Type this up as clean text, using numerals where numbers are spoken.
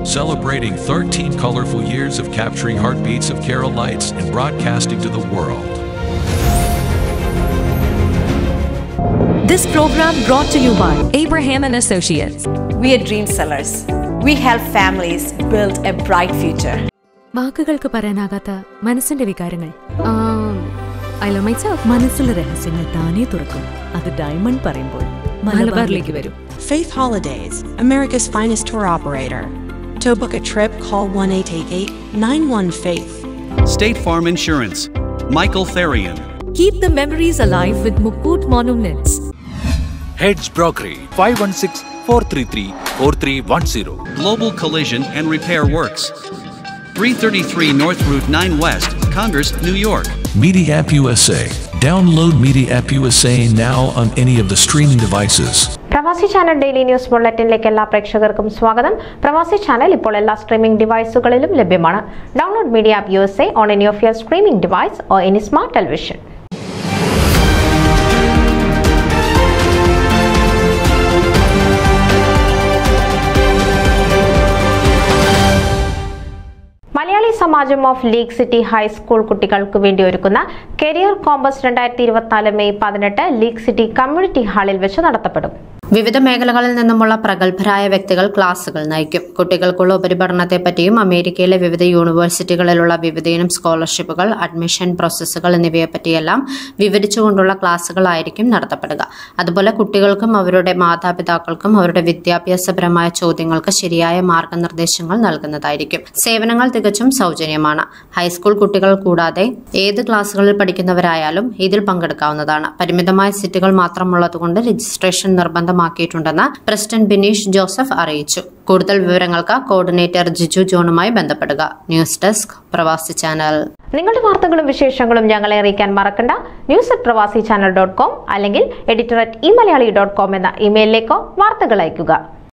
celebrating 13 colorful years of capturing heartbeats of Kerala lights and broadcasting to the world. This program brought to you by Abraham and Associates. We are dream sellers. We help families build a bright future. വാക്കുകൾക്ക് പറയാനാകാത്ത മനസ്സിന്റെ വികാരങ്ങൾ. I love myself. മനസ്സിലെ രഹസ്യങ്ങൾ താനേ തുറക്കും. അത് diamond പറയുമ്പോൾ മലബാറിലേക്ക് വരും. Faith Holidays, America's finest tour operator. To book a trip, call 1-888-91-FAITH. State Farm Insurance, Michael Therian. Keep the memories alive with Mukut Monuments. Hedge Brokery, 516-433-4310. Global Collision and Repair Works, 333 North Route 9 West, Congress, New York. Media App USA. Download Media App USA now on any of the streaming devices. Pravasi channel daily news ബുള്ളറ്റിനിലേക്ക് എല്ലാ പ്രേക്ഷകർക്കും സ്വാഗതം. പ്രവാസി channel ഇപ്പോൾ എല്ലാ streaming ഡിവൈസുകളിലും ലഭ്യമാണ്. Download media app USA on any of your streaming device or any smart television. Malayali Samajam of league city high school കുട്ടികൾക്ക് വേണ്ടി ഒരുക്കുന്ന career compass 2024 May 18 league city community ഹാളിൽ വെച്ച് നടത്തപ്പെടും. വിവിധ മേഖലകളിൽ നിന്നുമുള്ള പ്രഗത്ഭരായ വ്യക്തികൾ ക്ലാസുകൾ നയിക്കും. കുട്ടികൾക്കുള്ള ഉപരിപഠനത്തെപ്പറ്റിയും അമേരിക്കയിലെ വിവിധ യൂണിവേഴ്സിറ്റികളിലുള്ള വിവിധയിനം സ്കോളർഷിപ്പുകൾ, അഡ്മിഷൻ പ്രോസസ്സുകൾ എന്നിവയെപ്പറ്റിയെല്ലാം വിവരിച്ചുകൊണ്ടുള്ള ക്ലാസുകളായിരിക്കും നടത്തപ്പെടുക. അതുപോലെ കുട്ടികൾക്കും അവരുടെ മാതാപിതാക്കൾക്കും അവരുടെ വിദ്യാഭ്യാസപരമായ ചോദ്യങ്ങൾക്ക് ശരിയായ മാർഗനിർദ്ദേശങ്ങൾ നൽകുന്നതായിരിക്കും. സേവനങ്ങൾ തികച്ചും സൗജന്യമാണ്. ഹൈസ്കൂൾ കുട്ടികൾ കൂടാതെ ഏത് ക്ലാസുകളിൽ പഠിക്കുന്നവരായാലും ഇതിൽ പങ്കെടുക്കാവുന്നതാണ്. പരിമിതമായ സീറ്റുകൾ മാത്രമുള്ളതുകൊണ്ട് രജിസ്ട്രേഷൻ നിർബന്ധമാക്കിയിട്ടുണ്ടെന്ന് പ്രസിഡന്റ് ബിനീഷ് ജോസഫ് അറിയിച്ചു. കൂടുതൽ വിവരങ്ങൾക്ക് കോർഡിനേറ്റർ ജിജു ജോണുമായി ബന്ധപ്പെടുക. News desk Pravasi channel. നിങ്ങളുടെ വാർത്തകളും വിശേഷങ്ങളും ഞങ്ങളെ അറിയിക്കാൻ മറക്കണ്ട. news@pravasichannel.com അല്ലെങ്കിൽ editor@eMalayali.com എന്ന ഇമെയിലിലേക്കോ വാർത്തകൾ അയയ്ക്കുക.